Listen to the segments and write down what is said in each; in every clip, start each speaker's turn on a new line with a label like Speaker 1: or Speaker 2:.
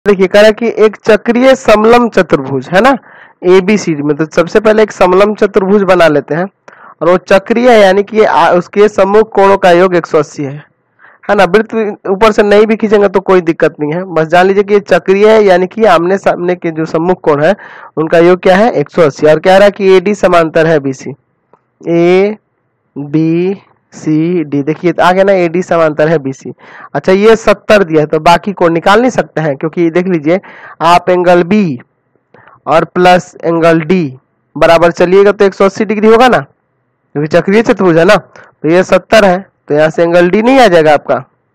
Speaker 1: देखिए कह रहा है कि एक चक्रीय समलंब चतुर्भुज है ना एबीसीडी में, तो सबसे पहले एक समलंब चतुर्भुज बना लेते हैं और वो चक्रीय है यानी कि उसके सम्मुख कोणों का योग 180 है ना। वृत्त ऊपर से नहीं भी खींचेंगे तो कोई दिक्कत नहीं है, बस जान लीजिए कि ये चक्रीय है यानी कि आमने सामने के जो सम्मुख कोण है उनका योग क्या है 180। और कह रहा है कि एडी समांतर है BC, A B C D, देखिए आ गया ना एडी समांतर है बीसी। अच्छा ये 70 दिया है तो बाकी कोण निकाल नहीं सकते हैं, क्योंकि देख लीजिए आप एंगल बी और प्लस एंगल डी बराबर चलिएगा तो 180 डिग्री होगा ना, क्योंकि चक्रीय चतुर्भुज है ना। तो ये 70 है तो यहाँ से एंगल डी नहीं आ जाएगा आपका,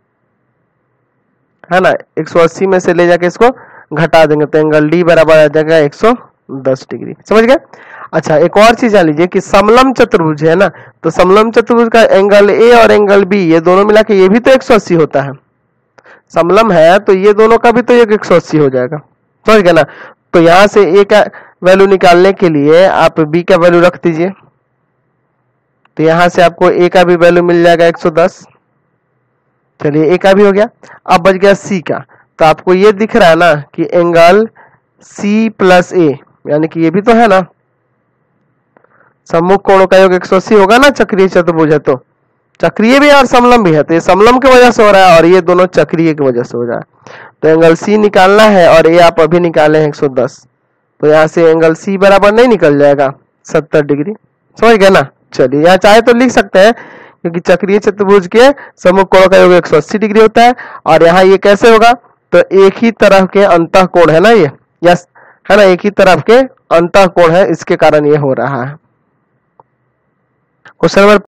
Speaker 1: है ना। 180 में से ले जाके इसको घटा देंगे तो एंगल डी बराबर आ जाएगा 110 डिग्री, समझ गए। अच्छा एक और चीज जान लीजिए कि समलंब चतुर्भुज है ना, तो समलंब चतुर्भुज का एंगल ए और एंगल बी ये दोनों मिला के ये भी तो 180 होता है, समलंब है तो ये दोनों का भी तो 180 हो जाएगा, समझ गए ना। तो यहाँ से ए का वैल्यू निकालने के लिए आप बी का वैल्यू रख दीजिए, तो यहाँ से आपको ए का भी वैल्यू मिल जाएगा 110। चलिए ए का भी हो गया, अब बच गया सी का। तो आपको ये दिख रहा है ना कि एंगल सी प्लस ए यानी कि ये भी तो है ना, सम्मुख कोणों का योग 180 होगा ना, चक्रीय चतुर्भुज है तो चक्रीय भी और समलंब भी है, तो ये समलंब की वजह से हो रहा है और ये दोनों चक्रीय की वजह से हो रहा है। तो एंगल सी निकालना है और ये आप अभी निकाले हैं 110, तो यहाँ से एंगल सी बराबर नहीं निकल जाएगा 70 डिग्री, समझ गए ना। चलिए यहाँ चाहे तो लिख सकते हैं क्योंकि चक्रीय चतुर्भुज के सम्मुख कोण का योग 180 डिग्री होता है, और यहाँ ये कैसे होगा तो एक ही तरफ के अंतः कोण है ना ये, यस है ना, एक ही तरफ के अंतः कोण है, इसके कारण ये हो रहा है। Question number